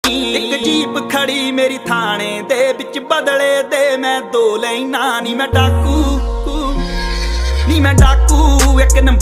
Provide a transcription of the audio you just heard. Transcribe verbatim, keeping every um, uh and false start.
एक जीप खड़ी मेरी थाने दे बिच बदले दे मैं दो लैना नी मैं डाकू नी मैं डाकू एक नंबर